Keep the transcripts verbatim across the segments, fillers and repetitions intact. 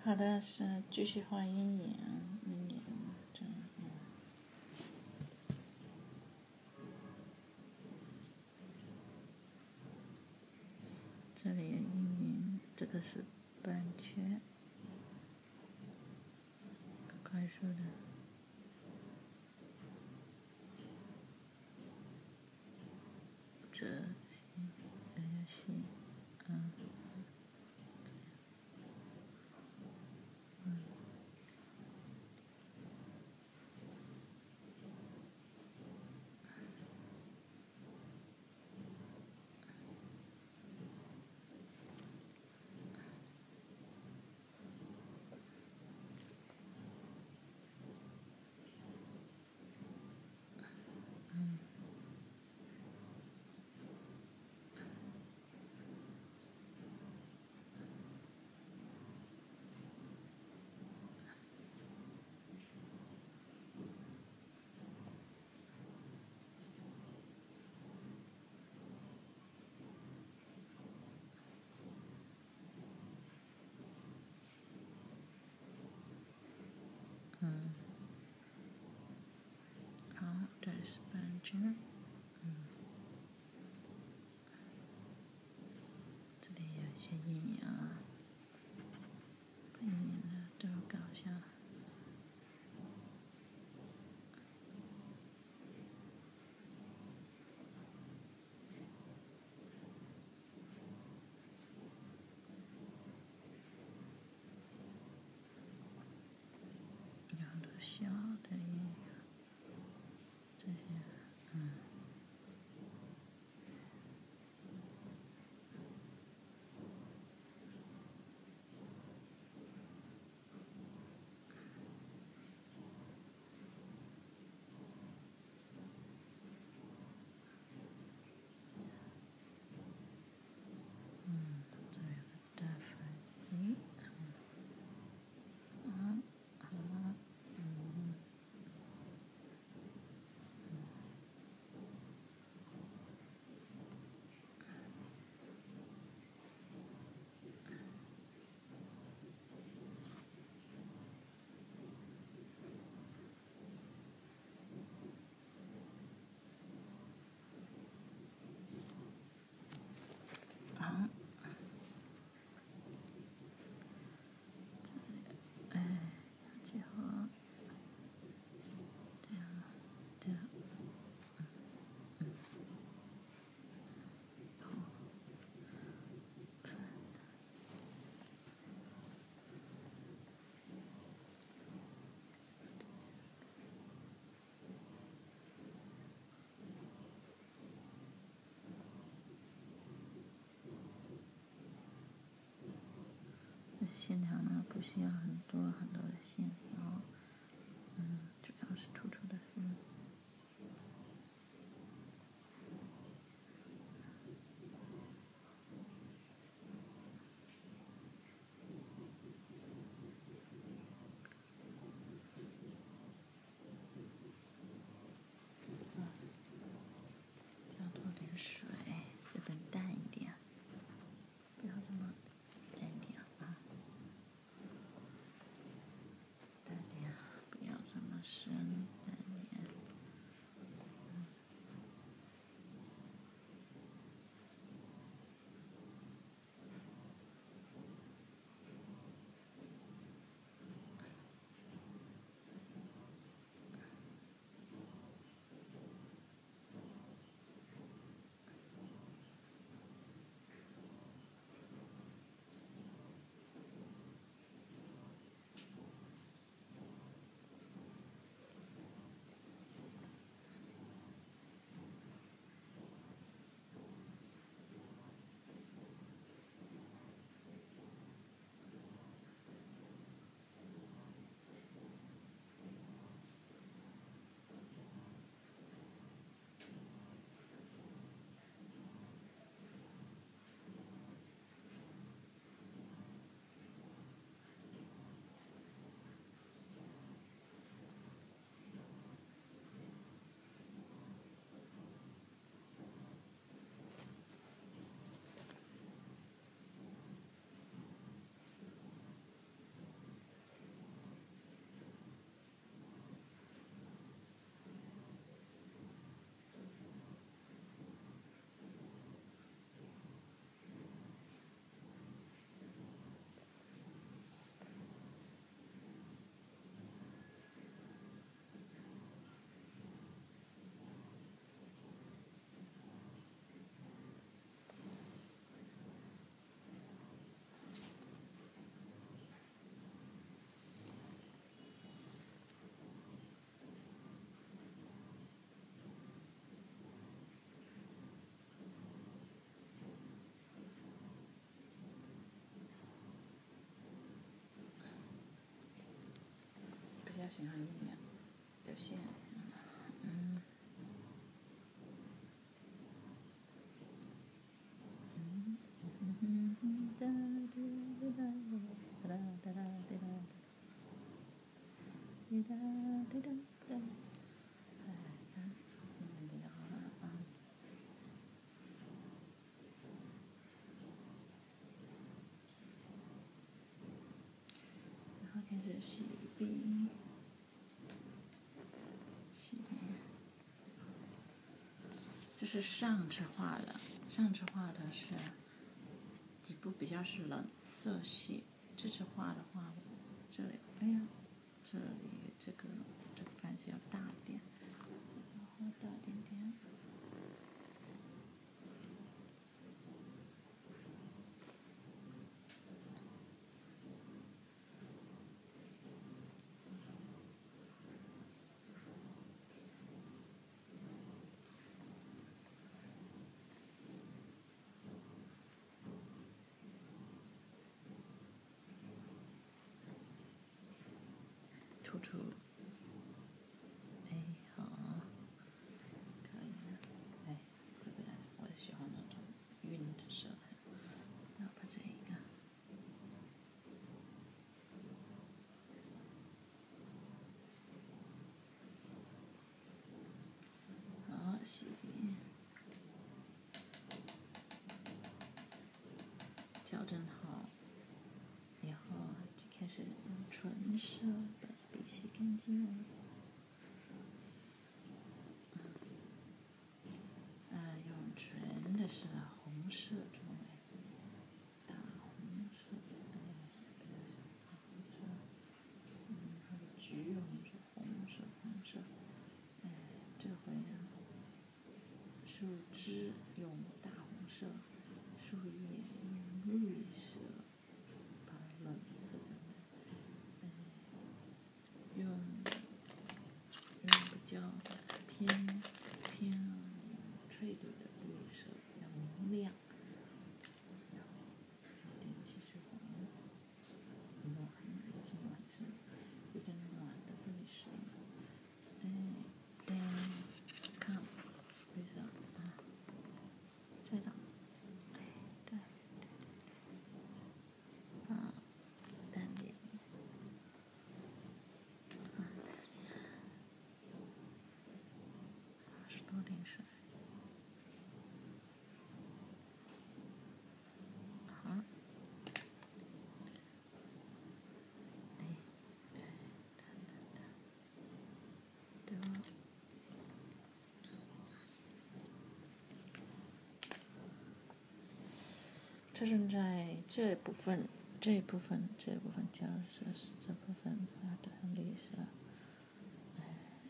好的，是继续画阴影，阴影这样。这里阴影，这个是半圈，快速的。这细，这个细，嗯，嗯。嗯，好，这是半圈，嗯，这里有一些阴影啊，阴影的都搞下来。有很多小的阴影，这些，嗯。嗯，这有个大粉丝，嗯，好，嗯，好，哎，最后，这样，这样，嗯，好，线条呢不需要很多很多的线条，嗯，主要是突出的是。加多点水，这边淡一点，不要这么淡点啊，淡点，不要这么深，淡点。 这样一点有线，嗯。滴答滴答答，哎，看，嗯，比较好了啊。然后开始洗笔，洗笔。这是上次画的，上次画的是底部比较是冷色系，这次画的话，这里，哎呀，这里这个这个范式要大一点，然后大一点点。突出，哎，好，可以了，哎，特别我喜欢那种晕的色彩，然后把这一个，好，洗笔，调整好以后就开始用纯色把笔洗干净了。纯的是红色作为，大红色，哎，大红色，嗯，还有橘红色、红色、黄色，哎，这回呢，树枝用大红色，树叶用绿色，把冷色的，哎，用用比较偏偏翠绿的绿色，比较明亮。然后有点汽水红，暖，也是暖色，有点暖的绿色。哎，哎，看，绿色啊，这个，哎，对，啊，淡点，啊，淡点，八十多点水。好，哎，哎，淡淡淡，对吧？这是在这部分，这部分，这部分加入是这部分画的绿色，哎，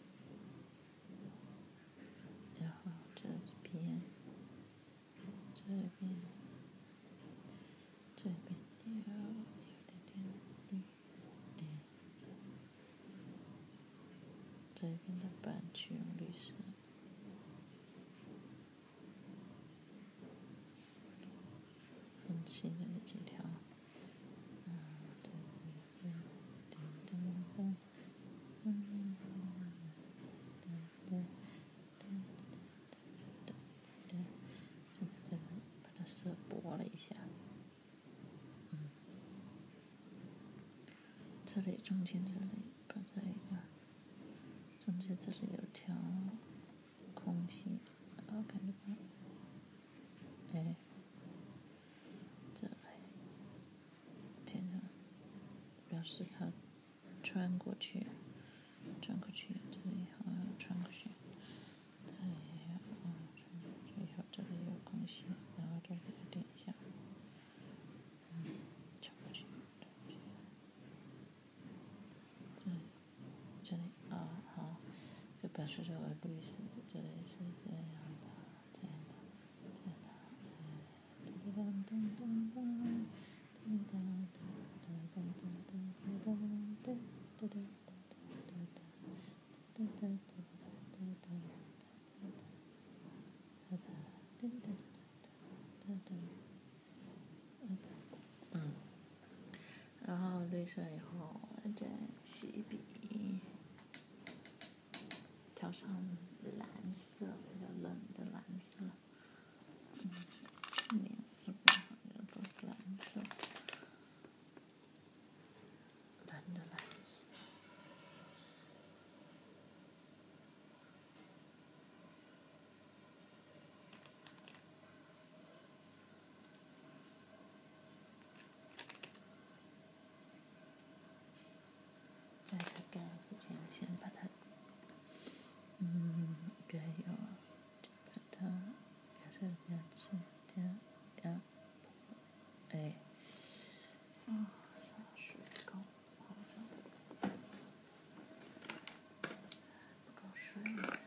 然后这边，这边，这边有有点点绿，哎，这边的板区用绿色。很细的那几条，嗯，对，对，对，对，对，嗯，对，对，对，对，对，这个这个把它色拨了一下，嗯，这里中间这里把这一个，中间这里有条空隙，然后看着吧，哎。填上，表示它穿过去，穿过去，这里好像穿过去，这里也有，嗯，穿过去以后这里有空隙，然后这里点一下，嗯，穿过去，穿过去，这里，这里啊，好，就表示这个绿色，这里是这样的，这样的，这样的，哎，噔噔噔噔噔。嗯，然后绿色以后再洗笔。 调上蓝色，比较冷的蓝色。嗯，这颜色不好，要不蓝色，蓝的蓝色。在它盖之前，先把它，嗯，该有，把它颜色这样子，这样，这样，哎，啊，洒水膏，好像不够水。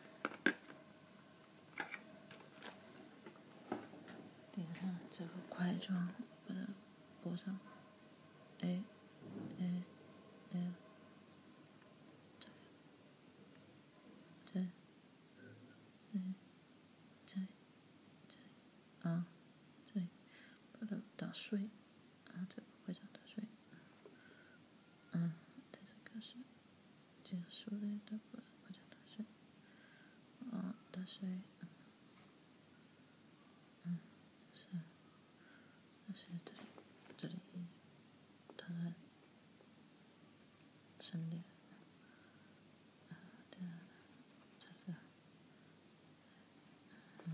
等一下，这个块状把它拨上，哎，哎，哎。再，嗯，再，再，啊，再把它打碎，啊，这个会场打碎，嗯，对，这个是结束了的，把会场打碎，啊，打碎，嗯，是，打碎这里，这里，它的省略，啊，对，这个，嗯。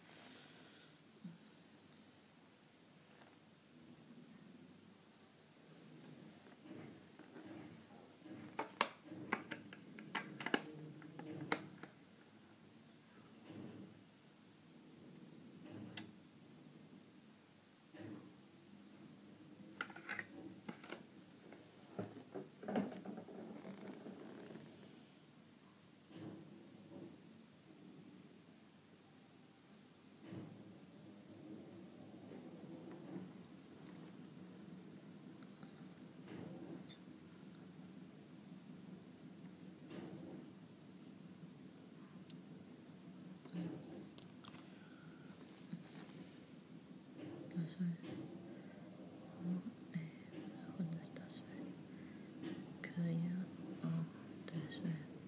打碎，哦，哎，或者是打碎，可以啊，哦，打碎，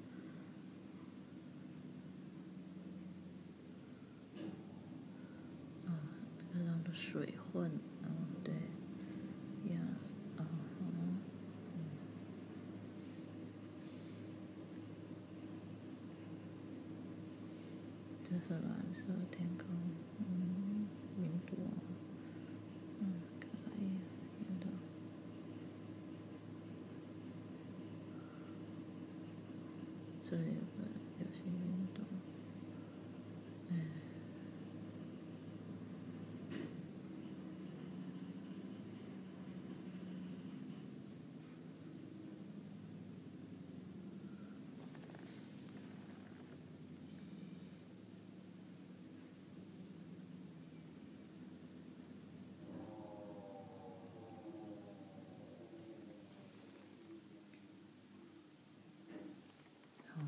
哦，那个让它水混，哦，对，呀，哦，嗯，这是蓝色天空，嗯，云朵，嗯，可以，有的。这里有个有些运动，哎，好，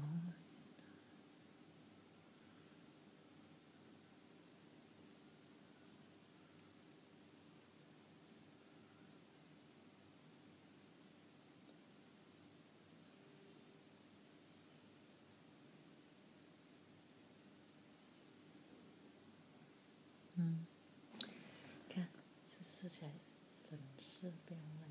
嗯，看，这撕起来冷色变